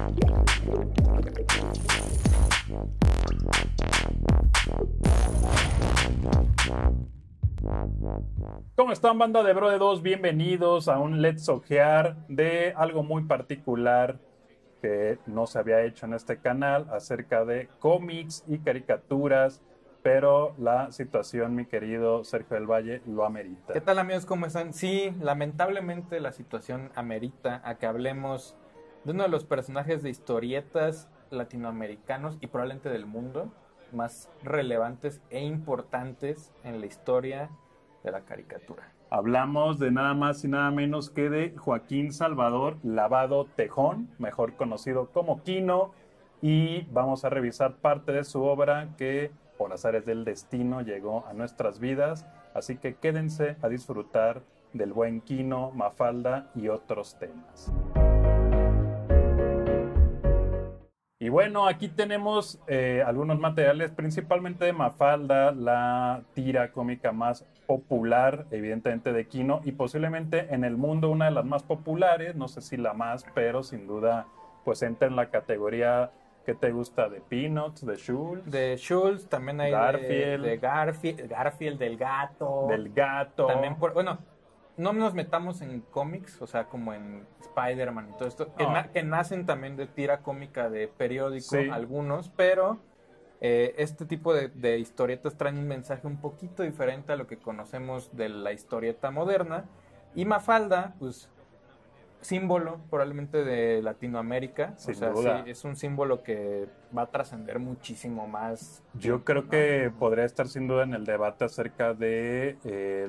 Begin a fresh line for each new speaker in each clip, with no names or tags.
¿Cómo están, banda de Bro de 2? Bienvenidos a un Let's Ojear de algo muy particular que no se había hecho en este canal acerca de cómics y caricaturas, pero la situación, mi querido Sergio del Valle, lo amerita.
¿Qué tal, amigos? ¿Cómo están? Sí, lamentablemente la situación amerita a que hablemos de uno de los personajes de historietas latinoamericanos y probablemente del mundo más relevantes e importantes en la historia de la caricatura.
Hablamos de nada más y nada menos que de Joaquín Salvador Lavado Tejón, mejor conocido como Quino, y vamos a revisar parte de su obra que por azares del destino llegó a nuestras vidas, así que quédense a disfrutar del buen Quino, Mafalda y otros temas. Y bueno, aquí tenemos algunos materiales, principalmente de Mafalda, la tira cómica más popular, evidentemente de Quino, y posiblemente en el mundo una de las más populares, no sé si la más, pero sin duda pues entra en la categoría que te gusta de Peanuts, de Schulz.
De Schulz, también hay
Garfield.
de Garfield, del gato.
Del gato.
También, bueno, no nos metamos en cómics, o sea, como en Spider-Man y todo esto, que nacen también de tira cómica de periódico, sí, algunos, pero este tipo de historietas traen un mensaje un poquito diferente a lo que conocemos de la historieta moderna. Y Mafalda, pues, símbolo probablemente de Latinoamérica,
sin
o sea,
duda.
Sí, es un símbolo que va a trascender muchísimo más.
Yo creo que podría estar sin duda en el debate acerca de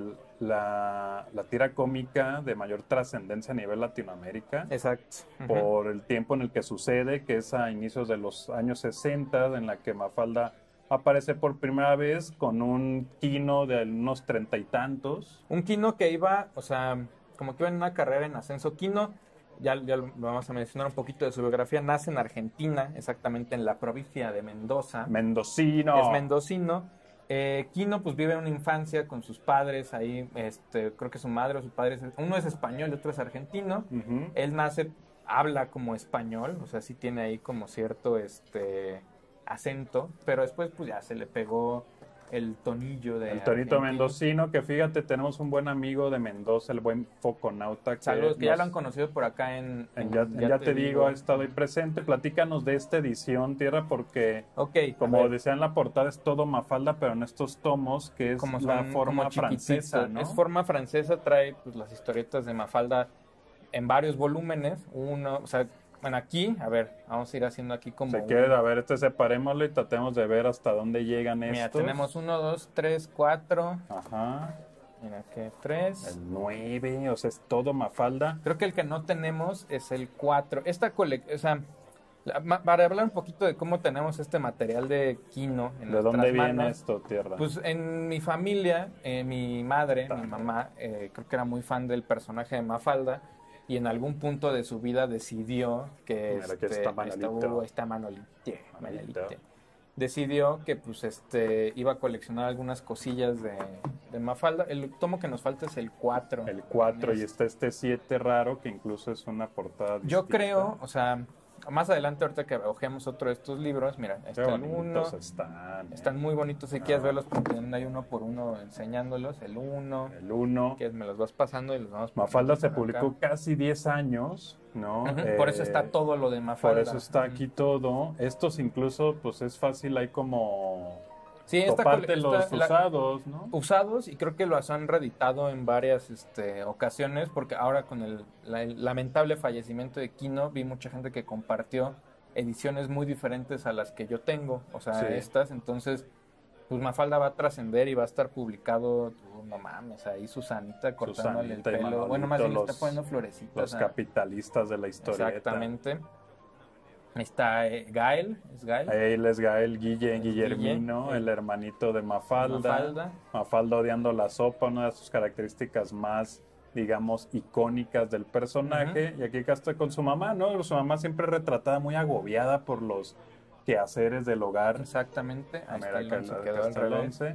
la tira cómica de mayor trascendencia a nivel Latinoamérica.
Exacto.
Por el tiempo en el que sucede, que es a inicios de los años 60, en la que Mafalda aparece por primera vez con un Quino de unos 30 y tantos.
Un Quino que iba, o sea, como que iba en una carrera en ascenso. Quino, ya lo vamos a mencionar un poquito de su biografía, nace en Argentina, exactamente en la provincia de Mendoza.
Mendocino.
Es mendocino. Quino pues vive una infancia con sus padres ahí, creo que su madre o su padre, uno es español y otro es argentino. Él nace, habla como español, o sea, sí tiene ahí como cierto acento, pero después pues ya se le pegó el tonillo de
el tonito mendocino, que fíjate, tenemos un buen amigo de Mendoza, el buen Foconauta.
Saludos, que ya lo han conocido por acá en
ya te digo, ha estado ahí presente. Platícanos de esta edición, Tierra, porque como decía en la portada, es todo Mafalda, pero en estos tomos, que es como la forma francesa, ¿no?
Es forma francesa, trae pues las historietas de Mafalda en varios volúmenes, uno, o sea, bueno, aquí, a ver, vamos a ir haciendo aquí como...
Si quieres, a ver, separémoslo y tratemos de ver hasta dónde llegan estos.
Mira, tenemos 1, 2, 3, 4.
Ajá.
Mira, que 3.
El 9, o sea, es todo Mafalda.
Creo que el que no tenemos es el 4. Esta colección, o sea, para hablar un poquito de cómo tenemos este material de Quino en
¿De dónde viene
manos,
esto, Tierra?
Pues en mi familia, mi madre, mi mamá, creo que era muy fan del personaje de Mafalda. Y en algún punto de su vida decidió que
está
Manolite. Decidió que pues iba a coleccionar algunas cosillas de Mafalda. El tomo que nos falta es el 4.
El 4 y está este 7 raro que incluso es una portada distinta.
Yo creo, o sea, más adelante ahorita que ojemos otro de estos libros, mira, está el 1. Están muy bonitos, si quieres verlos porque hay uno por uno enseñándolos, el 1.
El 1.
Que me los vas pasando y los vamos
Mafalda se publicó casi 10 años, ¿no?
Por eso está todo lo de Mafalda.
Por eso está aquí todo. Estos incluso, pues es fácil, hay como...
Sí,
los usados, ¿no?
Usados, y creo que los han reeditado en varias ocasiones, porque ahora con el lamentable fallecimiento de Quino, vi mucha gente que compartió ediciones muy diferentes a las que yo tengo, o sea, estas, entonces, pues Mafalda va a trascender y va a estar publicado, no mames, ahí Susanita cortándole el pelo, Manolito, bueno, más bien le está poniendo florecitas.
Los capitalistas de la historieta.
Exactamente. Está Gael, ¿es Gael?
Él es Gael, Guillermino, el hermanito de Mafalda. Mafalda odiando la sopa, una de sus características más, digamos, icónicas del personaje. Y aquí está con su mamá, ¿no? Su mamá siempre retratada muy agobiada por los quehaceres del hogar.
Exactamente.
Ahí está el 11.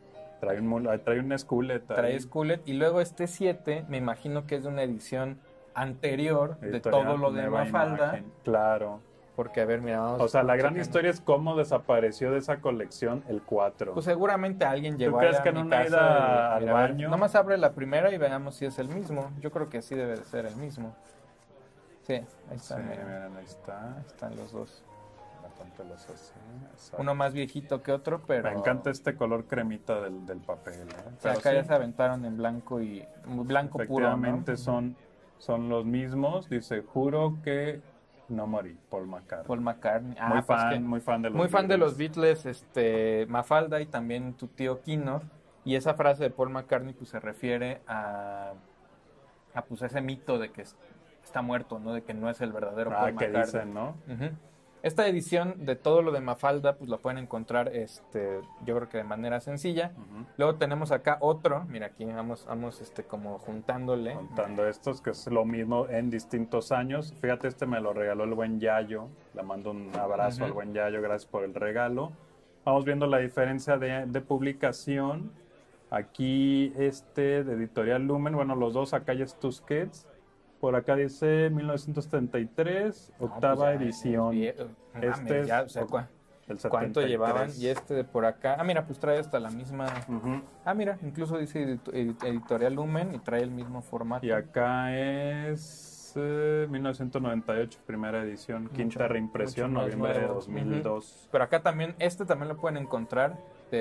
Trae un Skullet.
Trae Skullet. Y luego 7, me imagino que es de una edición anterior de
Editorial
todo lo de
Nueva
Mafalda.
Imagen, claro.
Porque, a ver, mira, vamos.
O sea, la gran
checando.
historia es cómo desapareció de esa colección el 4.
Pues seguramente alguien llegó
crees
allá
que
a
en
mi
una
casa
ida al
mira, a ver,
baño?
nomás abre la primera y veamos si es el mismo. Yo creo que sí debe de ser el mismo. Sí, ahí está.
Sí,
mira.
miren, ahí está.
Ahí están los dos.
Bastante los así, exacto.
Uno más viejito que otro, pero...
Me encanta este color cremita del papel.
O sea,
Pero
acá
sí,
ya se aventaron en blanco y blanco puro, ¿no?
efectivamente son los mismos. Dice, juro que no morí, Paul McCartney.
Paul McCartney. Ah,
muy
pues
fan,
que-
muy fan de los
muy fan de los
Beatles.
Beatles, Mafalda y también tu tío Kino. Y esa frase de Paul McCartney pues se refiere a pues ese mito de que está muerto, ¿no? De que no es el verdadero Paul
Que
McCartney.
dicen, ¿no?
Ujú. Esta edición de todo lo de Mafalda, pues la pueden encontrar, yo creo que de manera sencilla.
Ujú.
Luego tenemos acá otro, mira aquí vamos como juntándole.
Contando estos, que es lo mismo en distintos años. Fíjate, este me lo regaló el buen Yayo. Le mando un abrazo al buen Yayo, gracias por el regalo. Vamos viendo la diferencia de publicación. Aquí de Editorial Lumen, bueno, los dos, acá ya es Tusquets. Por acá dice 1973,
No,
octava
pues ya,
edición.
Mames, ya, o sea,
el
¿cuánto
73.
llevaban? Y de por acá. Ah, mira, pues trae hasta la misma.
Ujú.
Ah, mira, incluso dice Editorial Lumen y trae el mismo formato.
Y acá es 1998, primera edición, quinta reimpresión,
mucho más
noviembre de
nuevo.
2002.
Pero acá también, también lo pueden encontrar.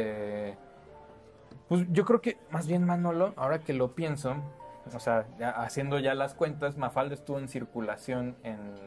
Pues yo creo que, más bien Manolo, ahora que lo pienso, o sea, haciendo ya las cuentas, Mafalda estuvo en circulación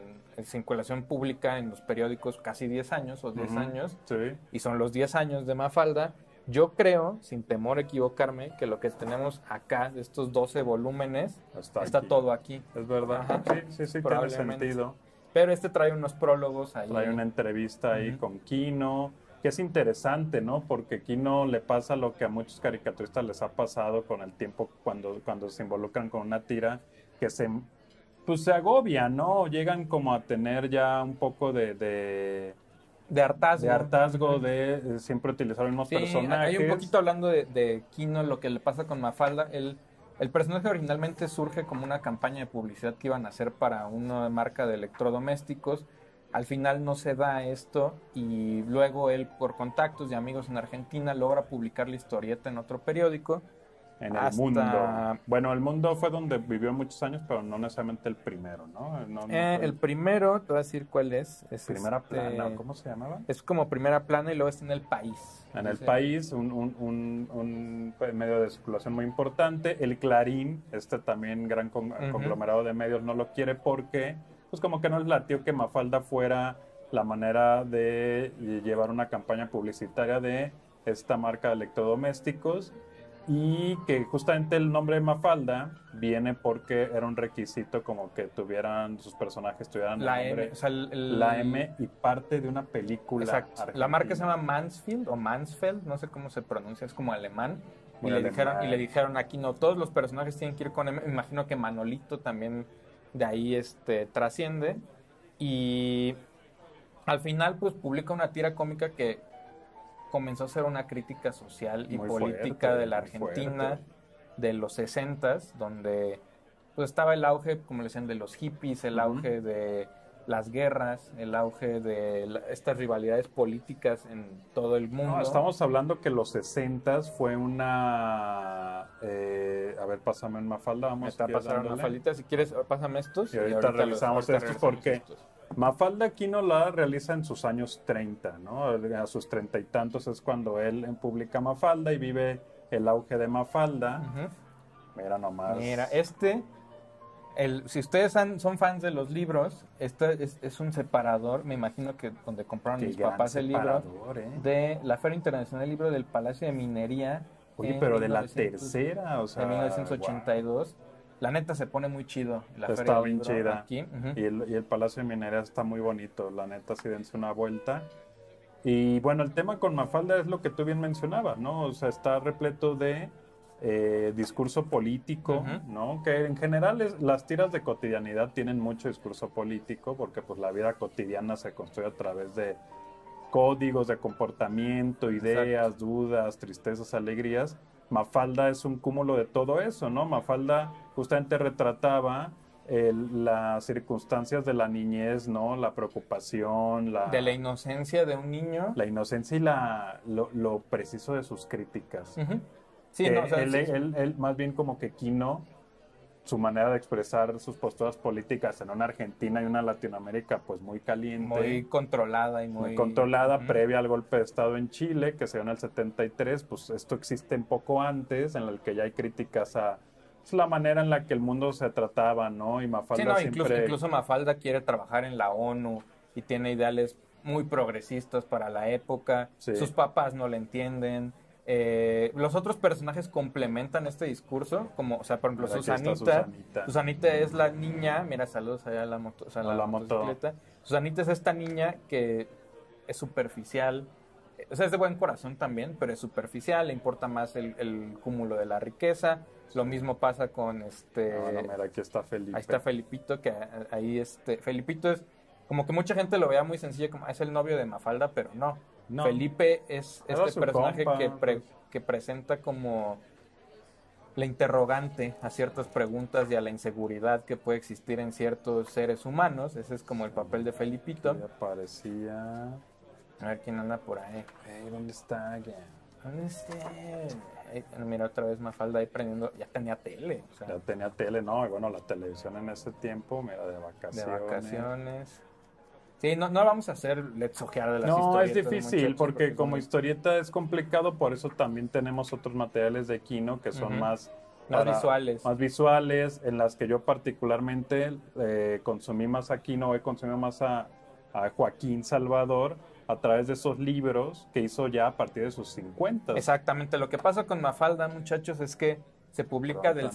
pública en los periódicos casi 10 años o 10
Ujú.
años.
Sí.
Y son los 10 años de Mafalda. Yo creo, sin temor a equivocarme, que lo que tenemos acá, de estos 12 volúmenes, está
aquí.
todo aquí.
Es verdad.
Ajá.
Sí, tiene
Probablemente.
sentido.
Pero trae unos prólogos ahí.
Trae una entrevista ahí
Ujú.
con Kino, que es interesante, ¿no? Porque Kino le pasa lo que a muchos caricaturistas les ha pasado con el tiempo cuando se involucran con una tira, que pues se agobian, ¿no? Llegan como a tener ya un poco de
hartazgo.
de siempre utilizar los mismos
Sí,
personajes.
hay un poquito hablando de Kino, lo que le pasa con Mafalda. El personaje originalmente surge como una campaña de publicidad que iban a hacer para una marca de electrodomésticos. Al final no se da esto y luego él, por contactos y amigos en Argentina, logra publicar la historieta en otro periódico.
En el mundo. Bueno, el mundo fue donde vivió muchos años, pero no necesariamente el primero, ¿no? No fue
El primero, te voy a decir cuál es.
Primera plana, ¿cómo se llamaba?
Es como Primera Plana y luego está en El País.
En El País, un medio de circulación muy importante. El Clarín, también gran conglomerado de medios, no lo quiere porque, pues como que no les latió que Mafalda fuera la manera de llevar una campaña publicitaria de esta marca de electrodomésticos. Y que justamente el nombre de Mafalda viene porque era un requisito como que sus personajes tuvieran
La
el nombre,
M, o sea,
la M y parte de una película.
Exacto. La
argentina.
marca se llama Mansfield o Mansfeld, no sé cómo se pronuncia, es como alemán. Y
Muy
le dijeron aquí no, todos los personajes tienen que ir con M. Me imagino que Manolito también de ahí trasciende. Y al final pues publica una tira cómica que comenzó a ser una crítica social y
Muy
política
fuerte,
de la
muy
Argentina
fuerte.
de los 60s, donde pues estaba el auge, como le decían, de los hippies, el auge de las guerras, el auge de estas rivalidades políticas en todo el mundo.
No, estamos hablando que los 60s fue una... a ver, pásame en Mafalda,
Me
vamos
está pasando una faldita, si quieres, pásame estos.
Y ahorita revisamos estos porque
estos.
Mafalda Kino la realiza en sus años 30, ¿no? A sus 30 y tantos es cuando él publica Mafalda y vive el auge de Mafalda.
Ujú.
Mira nomás.
Mira, si ustedes son fans de los libros, es un separador, me imagino que donde compraron
Qué
mis
gran
papás el libro,
separador,
de la Feria Internacional del Libro del Palacio de Minería.
Oye,
en
pero de la
1900
tercera, o sea...
de 1982. La neta se pone muy chido. La
Está
Feria del
bien
Libro
chida.
aquí. Ujú.
Y el Palacio de Minería está muy bonito, la neta, sí dense una vuelta. Y bueno, el tema con Mafalda es lo que tú bien mencionabas, ¿no? O sea, está repleto de discurso político,
Ujú.
¿no? Que en general las tiras de cotidianidad tienen mucho discurso político porque pues la vida cotidiana se construye a través de códigos de comportamiento, ideas, dudas, tristezas, alegrías. Mafalda es un cúmulo de todo eso, ¿no? Mafalda justamente retrataba las circunstancias de la niñez, ¿no? La preocupación,
de la inocencia de un niño.
La inocencia y lo preciso de sus críticas.
Sí, no, o sea,
él más bien como que Quino, su manera de expresar sus posturas políticas en una Argentina y una Latinoamérica pues muy caliente.
Muy controlada y
muy controlada, previa al golpe de Estado en Chile, que se dio en el 73, pues esto existe un poco antes, en el que ya hay críticas a la manera en la que el mundo se trataba, ¿no? Y Mafalda
incluso Mafalda quiere trabajar en la ONU y tiene ideales muy progresistas para la época. Sí. Sus papás no le entienden. Los otros personajes complementan este discurso, como, o sea, por ejemplo, Susanita. Susanita es la niña, mira, saludos allá a la motocicleta. Susanita es esta niña que es superficial, o sea, es de buen corazón también, pero es superficial, le importa más el cúmulo de la riqueza. Lo mismo pasa con
mira, aquí está Felipe.
Ahí está Felipito, que ahí Felipito es como que mucha gente lo vea muy sencillo, como es el novio de Mafalda, pero no. Felipe es este personaje que presenta como la interrogante a ciertas preguntas y a la inseguridad que puede existir en ciertos seres humanos. Ese es como el papel de Felipito.
Sí, aparecía.
A ver quién anda por ahí.
¿Dónde está?
¿Dónde está? Mira, otra vez Mafalda ahí prendiendo. Ya tenía tele. O sea,
ya tenía tele, ¿no? Y bueno, la televisión en ese tiempo, mira, de vacaciones.
Sí, no vamos a hacer let's ojear de las historietas.
No, es difícil porque como historieta es complicado, por eso también tenemos otros materiales de Quino que son más
visuales.
Más visuales, en las que yo particularmente consumí más a Quino, he consumido más a Joaquín Salvador a través de esos libros que hizo ya a partir de sus 50.
Exactamente, lo que pasa con Mafalda, muchachos, es que se publica del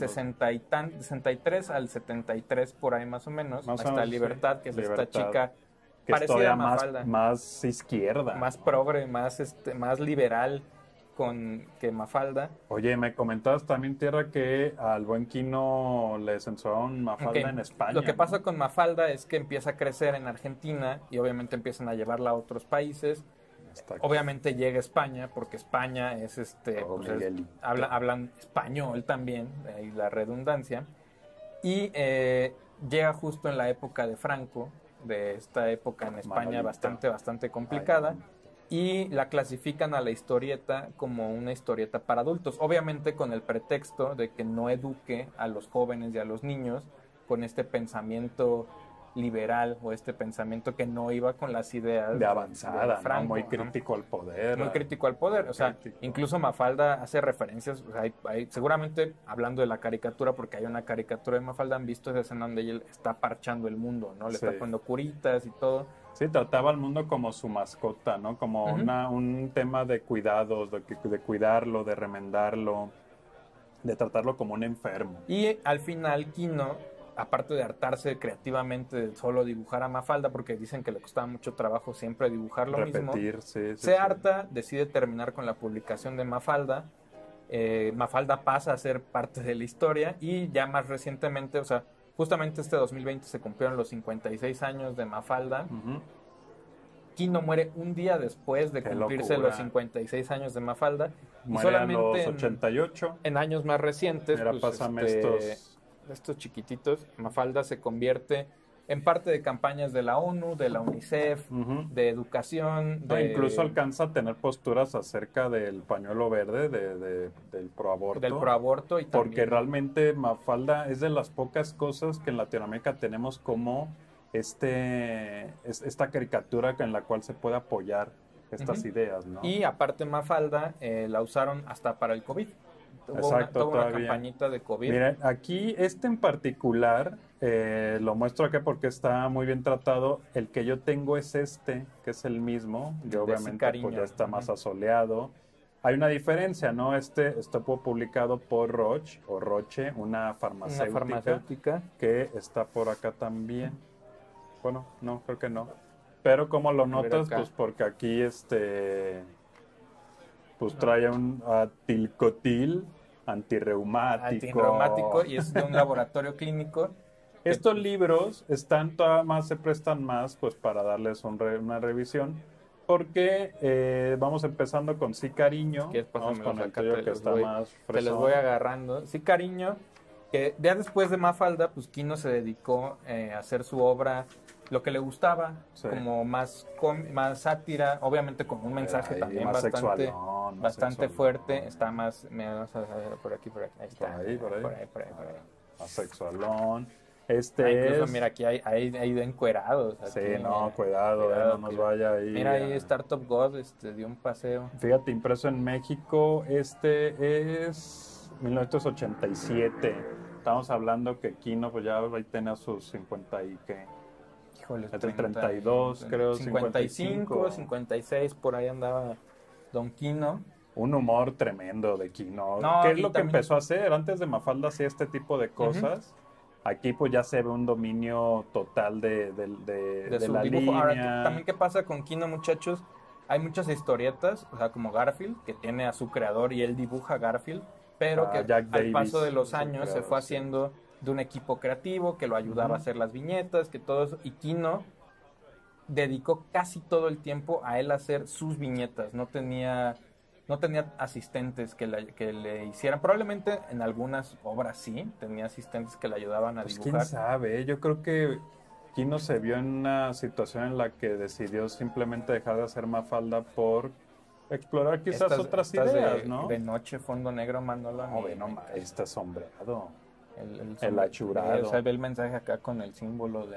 63 al 73, por ahí más o menos, hasta Libertad, que es esta chica
que parecida a Mafalda. Más izquierda.
Más progre, más liberal que Mafalda.
Oye, me comentabas también, Tierra, que al buen Quino le censuraron Mafalda en España.
Lo que pasa con Mafalda es que empieza a crecer en Argentina y obviamente empiezan a llevarla a otros países. Obviamente llega a España, porque España es hablan español también, ahí la redundancia. Y llega justo en la época de Franco, de esta época en España bastante complicada. Y la clasifican a la historieta como una historieta para adultos, obviamente con el pretexto de que no eduque a los jóvenes y a los niños con este pensamiento liberal o este pensamiento que no iba con las ideas
de avanzada,
de Franco,
¿no? Muy crítico al poder.
Muy crítico al poder, o sea, incluso Mafalda hace referencias, o sea, hay, seguramente hablando de la caricatura, porque hay una caricatura de Mafalda, han visto esa escena donde ella está parchando el mundo, ¿no? Le está poniendo curitas y todo.
Sí, trataba al mundo como su mascota, ¿no? Como un tema de cuidados, de cuidarlo, de remendarlo, de tratarlo como un enfermo.
Y al final Quino, aparte de hartarse creativamente de solo dibujar a Mafalda, porque dicen que le costaba mucho trabajo siempre dibujar lo mismo, se harta, decide terminar con la publicación de Mafalda. Mafalda pasa a ser parte de la historia y ya más recientemente, o sea, justamente este 2020 se cumplieron los 56 años de Mafalda. Quino muere un día después de cumplirse los 56 años de Mafalda.
Muere y solamente a los 88.
En años más recientes,
mira, pásame
estos chiquititos, Mafalda se convierte en parte de campañas de la ONU, de la UNICEF, de educación.
Incluso alcanza a tener posturas acerca del pañuelo verde, del proaborto.
Del proaborto. Y
porque también realmente Mafalda es de las pocas cosas que en Latinoamérica tenemos como esta caricatura en la cual se puede apoyar estas ideas, ¿no?
Y aparte Mafalda la usaron hasta para el COVID. Tuvo una campañita de COVID.
Miren, aquí en particular, lo muestro acá porque está muy bien tratado. El que yo tengo es que es el mismo. Yo obviamente pues, ya está más asoleado. Hay una diferencia, ¿no? Estuvo publicado por Roche, una farmacéutica, que está por acá también. Bueno, no, creo que no. Pero como lo notas, pues porque aquí pues trae un atilcotil antirreumático
y es de un laboratorio clínico.
Estos libros se prestan más pues para darles una revisión, porque vamos empezando con Sí Cariño.
Vamos con el tuyo que está más fresón. Te los voy agarrando. Sí Cariño Que ya después de Mafalda, pues Kino se dedicó a hacer su obra, lo que le gustaba,
Sí.
como más sátira, obviamente con un mensaje
Ahí,
también
más
bastante,
sexualón, más
bastante
sexualón.
fuerte. Está más, me vas a ver por aquí, ahí está.
Por ahí.
Por ahí.
Más sexualón.
Incluso,
Es...
mira, aquí hay de encuerados.
Sí,
Aquí,
no, cuidado, no nos vaya ahí.
Mira, ahí Startup God dio un paseo.
Fíjate, impreso en México, este es 1987. Estamos hablando que Kino pues ya ahí tenía sus 50 y qué.
Híjole,
Entre 32, creo,
55, 56, por ahí andaba Don Kino.
Un humor tremendo de Kino.
No,
¿Qué es
y
lo que
también-
empezó a hacer? Antes de Mafalda hacía este tipo de cosas. Aquí pues ya se ve un dominio total de
su
la
dibujo. Ahora,
línea.
también qué pasa con Kino, muchachos, hay muchas historietas, o sea, como Garfield, que tiene a su creador y él dibuja a Garfield, pero que
Jack
al
Davis,
paso de los
es el
años se
creador,
fue
sí.
haciendo de un equipo creativo que lo ayudaba a hacer las viñetas, que todo eso, y Kino dedicó casi todo el tiempo a él hacer sus viñetas, no tenía asistentes que le hicieran. Probablemente en algunas obras sí, tenía asistentes que le ayudaban a
Pues
dibujar.
quién sabe, yo creo que Kino se vio en una situación en la que decidió simplemente dejar de hacer Mafalda por explorar quizás otras ideas, ¿no?
De noche, fondo negro, Manolo.
No, ve nomás, está sombreado. El
sombrero,
achurado.
O sea, ve el mensaje acá con el símbolo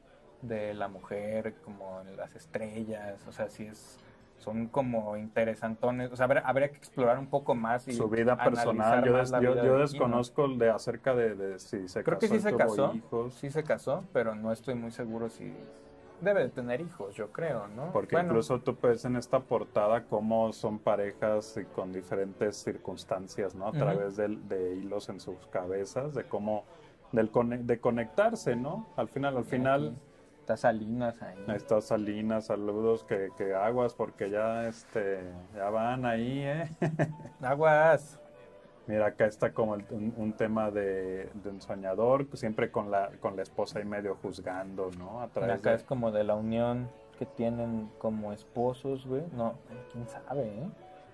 de la mujer, como las estrellas, o sea, son como interesantones, o sea, habría que explorar un poco más y
Su vida personal,
analizar más la vida
yo
de
desconozco acerca de si se
Creo
casó
que sí
y
se
tuvo
casó,
hijos.
sí se casó, pero no estoy muy seguro si debe de tener hijos, yo creo, ¿no?
Porque
Bueno,
incluso tú ves en esta portada cómo son parejas y con diferentes circunstancias, ¿no? A través de hilos en sus cabezas, de cómo, de conectarse, ¿no? Al final,
aquí está Salinas ahí.
está Salinas, saludos, que aguas, porque ya, ya van ahí, ¿eh?
Aguas.
Mira, acá está como un tema de un soñador, siempre con la esposa y medio juzgando, ¿no? A través
Acá es como de la unión que tienen como esposos, güey. No, quién sabe, ¿eh?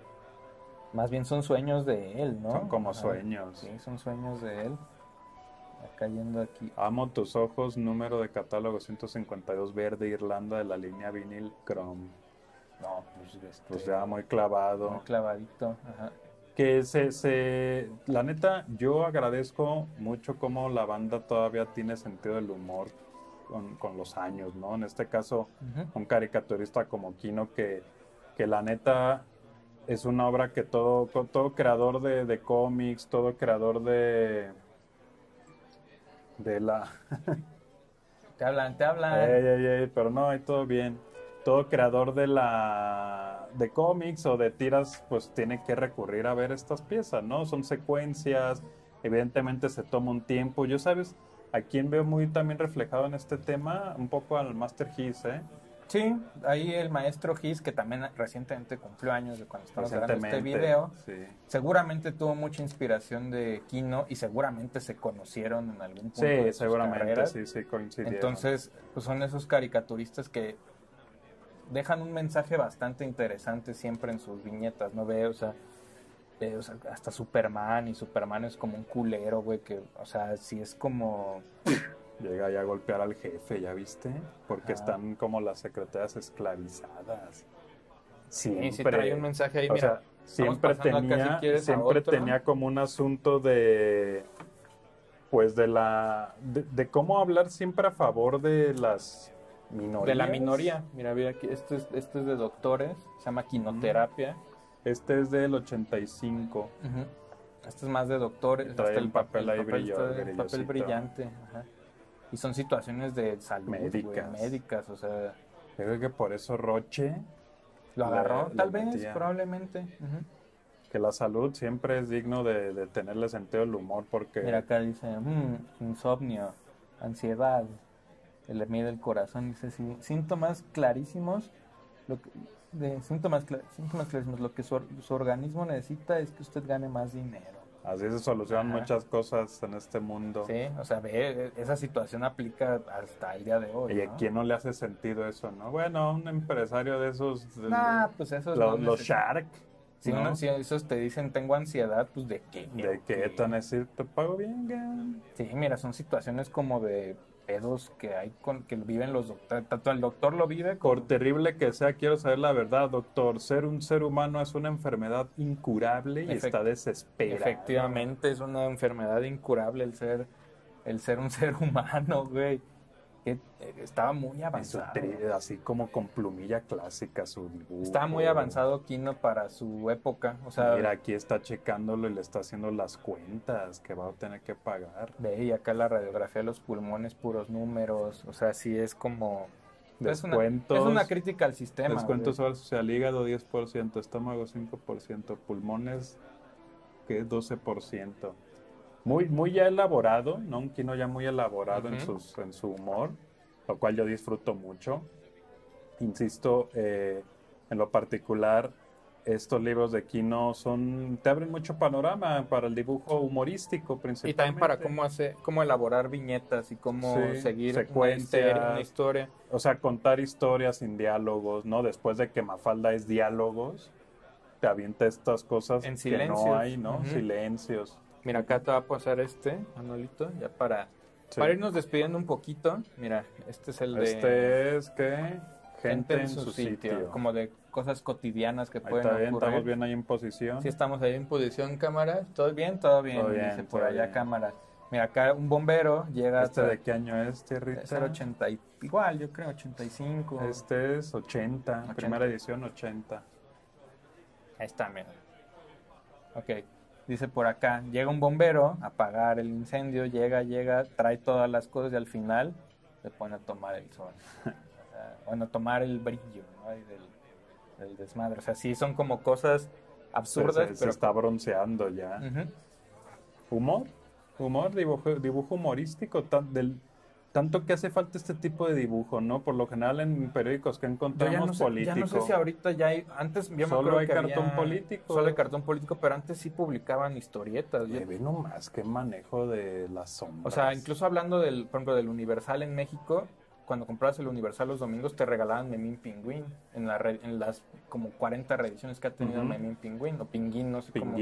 Más bien son sueños de él, ¿no?
Son como sueños.
Sí, son sueños de él. Acá yendo aquí.
Amo tus ojos, número de catálogo 152, verde, Irlanda, de la línea vinil Chrome.
No,
pues ya muy clavado.
Muy clavadito, ajá.
Que la neta, yo agradezco mucho cómo la banda todavía tiene sentido del humor con los años, ¿no? En este caso, un caricaturista como Kino que la neta es una obra que todo creador de cómics, todo creador de la...
Te hablan.
pero no, hay todo bien. Todo creador de cómics o de tiras, pues tiene que recurrir a ver estas piezas, ¿no? Son secuencias, evidentemente se toma un tiempo. Yo, ¿sabes? ¿A quién veo muy también reflejado en este tema? Un poco al Master Giz, ¿eh?
Sí, ahí el maestro Giz, que también recientemente cumplió años de cuando estamos grabando este video,
sí.
Seguramente tuvo mucha inspiración de Kino y seguramente se conocieron en algún punto
sí,
de sus
seguramente,
carreras.
sí, coincidieron.
Entonces, pues son esos caricaturistas que dejan un mensaje bastante interesante siempre en sus viñetas, ¿no? O sea, hasta Superman, y Superman es como un culero, güey, que, o sea, sí es como...
Llega ya a golpear al jefe, ¿ya viste? Porque están como las secretarias esclavizadas.
Sí, trae un mensaje ahí,
o
mira.
sea, siempre tenía como un asunto de... Pues de cómo hablar siempre a favor de las minorías.
De la minoría. Mira, aquí, este es de doctores, se llama Quinoterapia.
Este es del 85.
Este es más de doctores.
Trae
hasta
el papel ahí
el papel brillante. Ajá. Y son situaciones de salud, médicas, o sea...
Yo creo que por eso Roche...
Lo agarró, tal vez, probablemente.
Que la salud siempre es digno de tenerle sentido del humor porque...
Mira, acá dice, insomnio, ansiedad, le mide el corazón, dice, sí, síntomas clarísimos, síntomas clarísimos, lo que su organismo necesita es que usted gane más dinero.
Así se solucionan muchas cosas en este mundo.
Sí, o sea, esa situación aplica hasta el día de hoy.
¿Y a quién no le hace sentido eso, no? Bueno, un empresario de esos...
pues esos
los Shark.
Si,
¿no?
si esos te dicen tengo ansiedad, pues ¿de qué?
¿De qué tan decir te pago bien, gan?
Sí, mira, son situaciones como de pedos que hay que viven los doctores. Tanto el doctor lo vive como...
Por terrible que sea, quiero saber la verdad, doctor. Ser un ser humano es una enfermedad incurable y está desesperado.
Efectivamente, es una enfermedad incurable el ser un ser humano, güey. Que estaba muy avanzado.
Así como con plumilla clásica su dibujo.
Estaba muy avanzado Kino para su época. O sea,
mira, aquí está checándolo y le está haciendo las cuentas que va a tener que pagar.
Ve, y acá la radiografía de los pulmones, puros números. O sea, sí es como...
Descuentos.
Es una crítica al sistema.
Descuentos sobre social, hígado 10%, estómago 5%, pulmones que es 12%. Muy ya elaborado, ¿no? Un Kino ya muy elaborado en su humor, lo cual yo disfruto mucho. Insisto, en lo particular, estos libros de Kino te abren mucho panorama para el dibujo humorístico principalmente.
Y también para cómo elaborar viñetas y cómo seguir
secuencias,
una historia.
O sea, contar historias sin diálogos, ¿no? Después de que Mafalda es diálogos, te avienta estas cosas
en
que no hay, ¿no? Silencios.
Mira, acá te va a pasar Manolito, ya para irnos despidiendo un poquito. Mira, este es el de...
Este es que gente en su sitio.
Como de cosas cotidianas que pueden
ocurrir.
¿Estamos
bien ahí en posición?
Sí, estamos ahí en posición, cámara. ¿Todo bien? Todo bien, dice por allá, cámara. Mira, acá un bombero llega...
¿De qué año es, Tierrita?
Es el 80, igual, yo creo, 85.
Este es 80. Primera edición 80.
Ahí está, mira. Ok. Dice por acá, llega un bombero a apagar el incendio, llega, trae todas las cosas y al final se pone a tomar el sol. O sea, a tomar el brillo, ¿no? del desmadre. O sea, sí, son como cosas absurdas.
Se está bronceando ya. Humor, dibujo humorístico, tanto que hace falta este tipo de dibujo, ¿no? Por lo general en periódicos que encontramos políticos.
Ya no sé si ahorita ya hay... Antes yo
solo hay cartón político.
Solo hay cartón político, pero antes sí publicaban historietas.
Ve nomás, qué manejo de las sombras.
O sea, incluso hablando por ejemplo, del Universal en México, cuando comprabas el Universal los domingos te regalaban Memín Pingüín en las como 40 reediciones que ha tenido Memín Pingüín, o Pinguín, no sé cómo.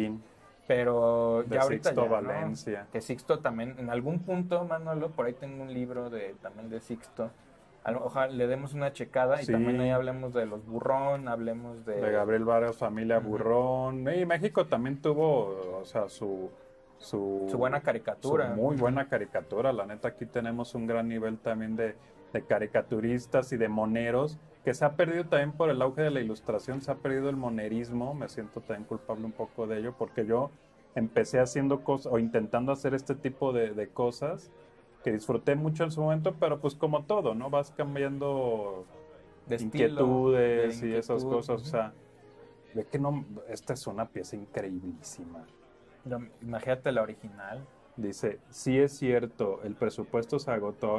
Pero
de
ya ahorita
Sixto
ya,
Valencia.
¿no? Que Sixto también, en algún punto, Manolo, por ahí tengo un libro también de Sixto. Ojalá le demos una checada y también ahí hablemos de los Burrón, hablemos de
Gabriel Vargas, familia Burrón. Y México también tuvo, o sea, su
buena caricatura.
Su muy buena caricatura. La neta, aquí tenemos un gran nivel también de caricaturistas y de moneros, que se ha perdido también por el auge de la ilustración, se ha perdido el monerismo. Me siento también culpable un poco de ello, porque yo empecé haciendo cosas, o intentando hacer este tipo de cosas, que disfruté mucho en su momento, pero pues como todo, ¿no? Vas cambiando de inquietudes y esas cosas, o sea, ve que no, esta es una pieza increíblísima.
Imagínate la original.
Dice, sí es cierto, el presupuesto se agotó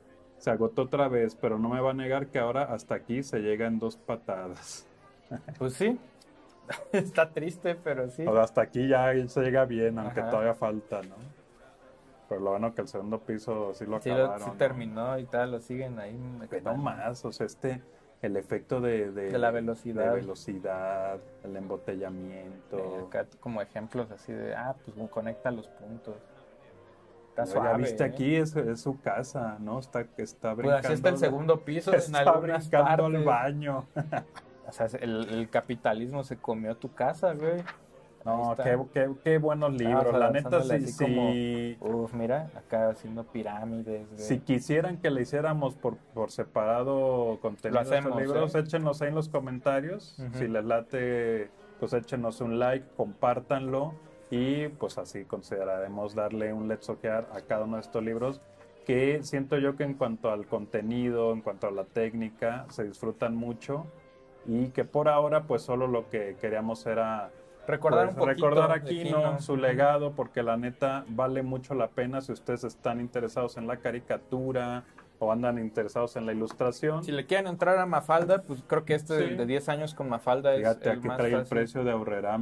otra vez, pero no me va a negar que ahora hasta aquí se llega en 2 patadas.
Pues sí, está triste, pero sí.
O hasta aquí ya se llega bien, aunque todavía falta, ¿no? Pero lo bueno que el segundo piso sí lo acabaron.
Sí terminó y tal, lo siguen ahí.
Pero más, o sea, el efecto de
la velocidad.
De velocidad, el embotellamiento.
Acá como ejemplos así de, pues conecta los puntos.
Está suave, ya viste aquí, es su casa, ¿no? Está brincando.
Pues así está el segundo piso.
Está brincando al baño.
O sea, el capitalismo se comió tu casa, güey.
No, qué buenos libros. La neta, sí.
Mira, acá haciendo pirámides. Güey.
Si quisieran que le hiciéramos por separado contenido de estos libros, échenos ahí en los comentarios. Si les late, pues échenos un like, compártanlo. Y pues así consideraremos darle un let's ojear a cada uno de estos libros, que siento yo que en cuanto al contenido, en cuanto a la técnica, se disfrutan mucho, y que por ahora pues solo lo que queríamos era recordar a Kino, su legado, porque la neta vale mucho la pena si ustedes están interesados en la caricatura o andan interesados en la ilustración.
Si le quieren entrar a Mafalda, pues creo que de 10 años con Mafalda
Fíjate,
es el
aquí
más
trae
fácil.
El precio de Aurrera,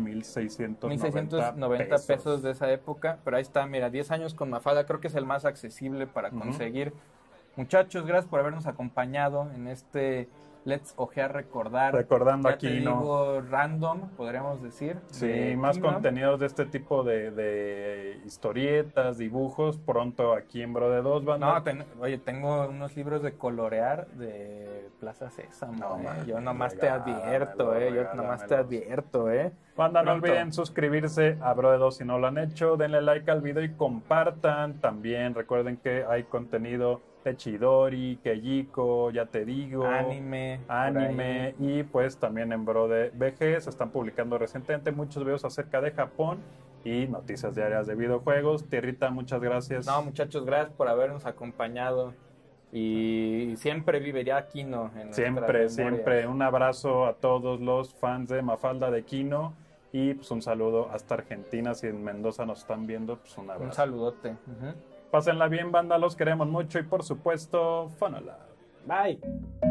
1,690
pesos de esa época, pero ahí está, mira, 10 años con Mafalda creo que es el más accesible para conseguir. Muchachos, gracias por habernos acompañado en este Let's Ojear Recordar.
Recordando
ya
aquí,
te digo, random, podríamos decir.
Sí, más
Kino.
contenidos de este tipo de historietas, dibujos, pronto aquí en Bro de Dos, banda.
No, oye, tengo unos libros de colorear de Plaza Sésamo.
No, man,
yo nomás te advierto, yo nomás te advierto,
Banda, no
Pronto.
olviden suscribirse a Bro de Dos si no lo han hecho, denle like al video y compartan. También recuerden que hay contenido de Chidori, Keyiko, ya te digo, anime y pues también en Bro de BG se están publicando recientemente muchos videos acerca de Japón y noticias diarias de videojuegos. Tierrita, muchas gracias.
No, muchachos, gracias por habernos acompañado y siempre vivirá Kino en
Siempre un abrazo a todos los fans de Mafalda de Kino y pues un saludo hasta Argentina. Si en Mendoza nos están viendo, pues un abrazo.
Un saludote.
Pásenla bien, banda, los queremos mucho y por supuesto, Fonola.
Bye.